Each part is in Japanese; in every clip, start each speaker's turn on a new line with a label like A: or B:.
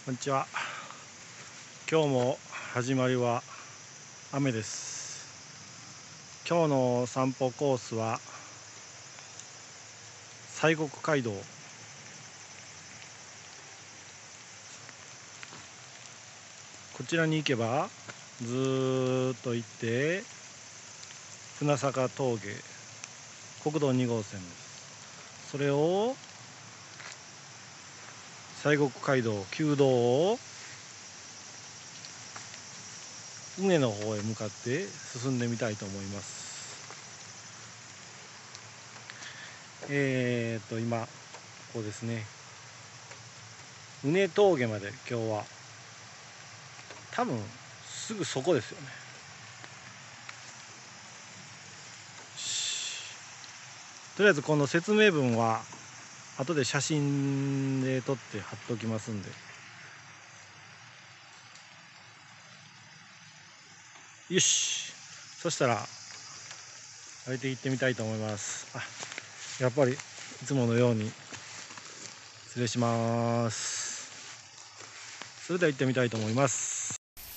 A: こんにちは。今日も始まりは雨です。今日の散歩コースは西国街道。こちらに行けばずーっと行って船坂峠、国道2号線です。それを西国街道旧道を梅の方へ向かって進んでみたいと思います。今ここですね、梅峠まで今日は多分すぐそこですよね。とりあえずこの説明文は後で写真で撮って貼っておきますんで、よし、そしたら歩いて行ってみたいと思います。やっぱりいつものように失礼します。それでは行ってみたいと思います。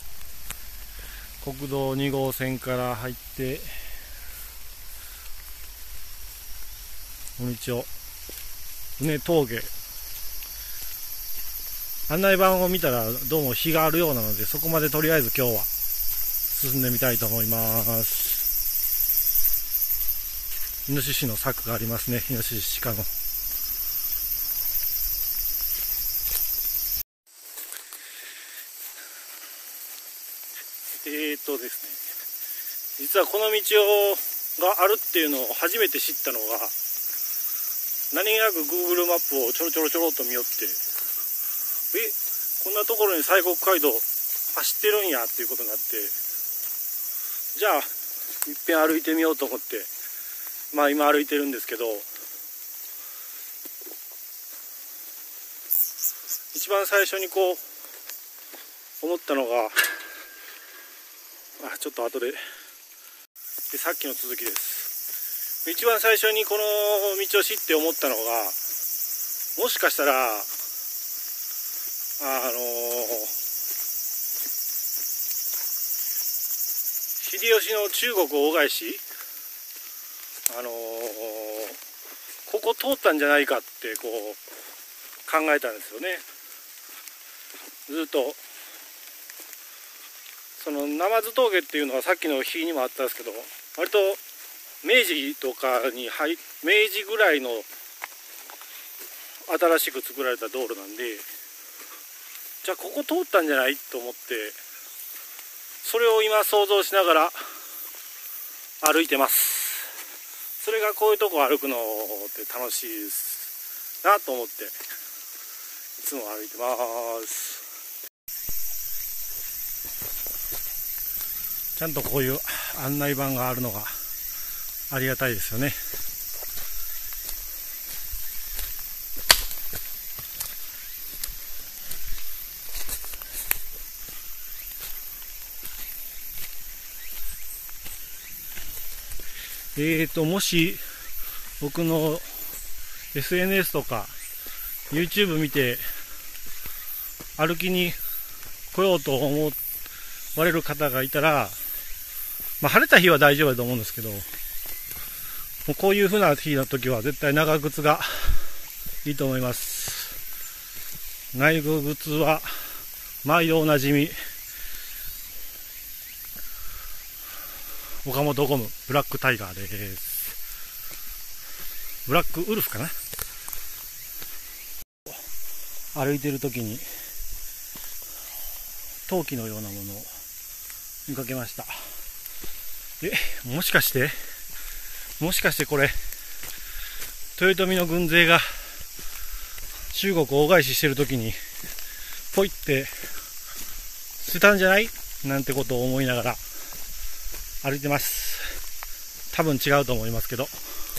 A: 国道2号線から入ってこの道を梅峠、案内板を見たらどうも日があるようなので、そこまでとりあえず今日は進んでみたいと思います。イノシシの柵がありますね。イノシシ、鹿の。ですね、実はこの道があるっていうのを初めて知ったのが、何気なく Google マップをちょろっと見よって、こんなところに西国街道走ってるんやっていうことになって、じゃあいっぺん歩いてみようと思って、今歩いてるんですけど、一番最初にこう思ったのが、ちょっと後でさっきの続きです。一番最初にこの道を知って思ったのが、もしかしたら秀吉の中国大返し、ここ通ったんじゃないかってこう考えたんですよね。ずっとその鯰峠っていうのはさっきの日にもあったんですけど、割と明治とかに明治ぐらいの新しく作られた道路なんで、じゃあここ通ったんじゃないと思って、それを今想像しながら歩いてます。それがこういうとこ歩くのって楽しいですなと思っていつも歩いてます。ちゃんとこういう案内板があるのがありがたいですよね。もし僕の SNS とか YouTube 見て歩きに来ようと思われる方がいたら、晴れた日は大丈夫だと思うんですけど、もうこういう風な日の時は絶対長靴がいいと思います。長靴は毎度おなじみ、岡本ゴムブラックタイガーです。ブラックウルフかな。歩いてる時に陶器のようなものを見かけました。もしかしてこれ豊臣の軍勢が中国大返ししてる時にポイって捨てたんじゃないなんてことを思いながら歩いてます。多分違うと思いますけど、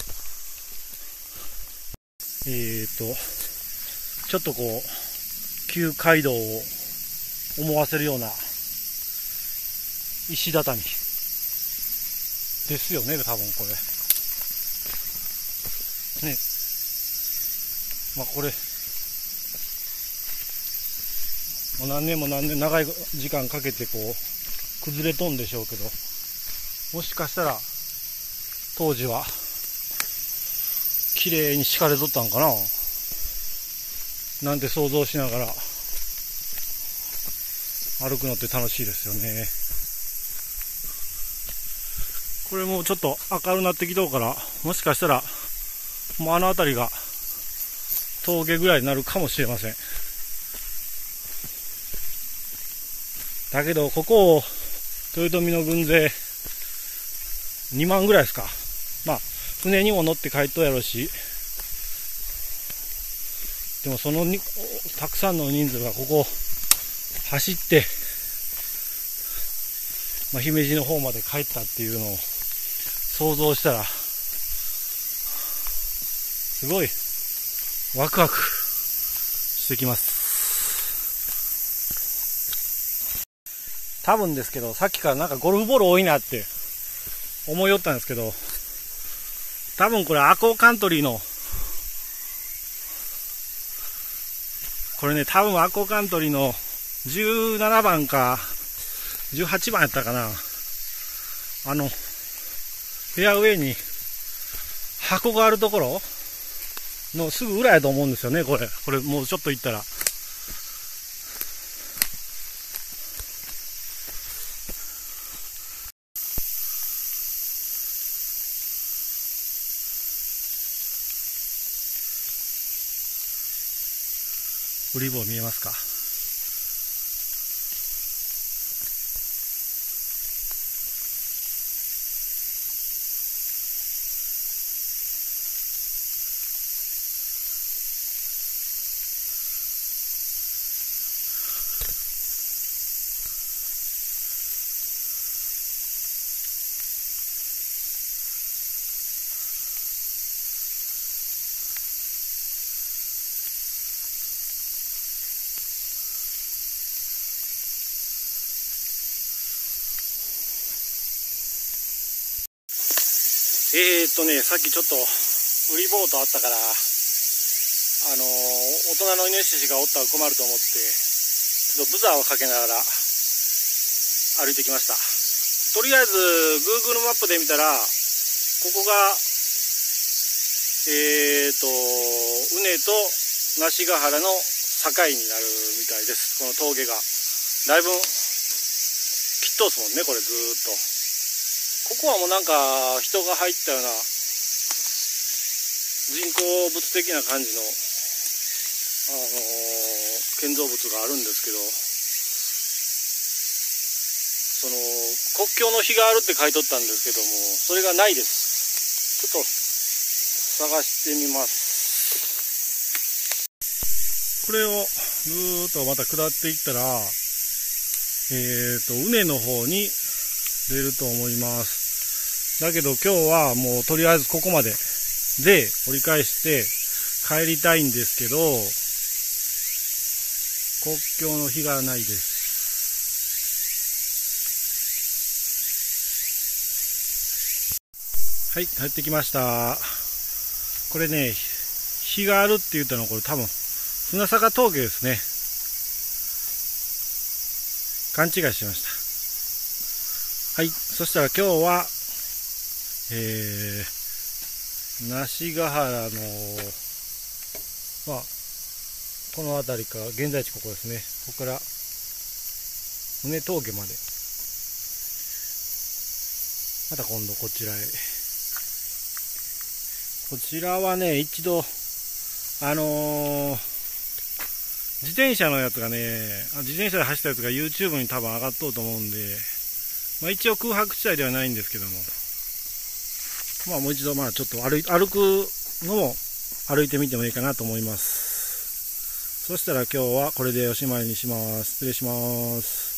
A: ちょっとこう旧街道を思わせるような石畳ですよね、多分これね。これもう何年も何年長い時間かけてこう崩れとんでしょうけど、もしかしたら当時は綺麗に敷かれとったんかななんて想像しながら歩くのって楽しいですよね。これもうちょっと明るなってきとうから、もしかしたらもうあの辺りが峠ぐらいになるかもしれません。だけどここを豊臣の軍勢2万ぐらいですか。まあ船にも乗って帰っとやろうし、でもそのたくさんの人数がここを走って、姫路の方まで帰ったっていうのを想像したらすごいワクワクしてきます。多分ですけど、さっきからなんかゴルフボール多いなって思いよったんですけど、多分これアコーカントリーの、これね、多分アコーカントリーの17番か18番やったかな、フェアウェイに箱があるところのすぐ裏やと思うんですよね。これもうちょっと行ったら。ウリ坊見えますか。さっきちょっとウリボートあったから、大人のイノシシがおったら困ると思って、ちょっとブザーをかけながら歩いてきました。とりあえず Google マップで見たら、ここが畝と梨ヶ原の境になるみたいです。この峠がだいぶきっとすもんね、これずーっと。ここはもうなんか人が入ったような人工物的な感じの、建造物があるんですけど、その国境の碑があるって書いとったんですけども、それがないです。ちょっと探してみます。これをぐーっとまた下っていったら、畝の方に出ると思います。だけど今日はもうとりあえずここまでで折り返して帰りたいんですけど、国境の碑がないです。はい、帰ってきました。これね、碑があるって言ったのはこれ多分船坂峠ですね。勘違いしました。はい、そしたら今日は梨ヶ原の、この辺りか、現在地ここですね。ここから畝峠まで、また今度こちらへ。こちらはね、一度自転車のやつがね、自転車で走ったやつが YouTube に多分上がっとうと思うんで、一応空白地帯ではないんですけども、もう一度ちょっと歩くのも歩いてみてもいいかなと思います。そしたら今日はこれでおしまいにします。失礼します。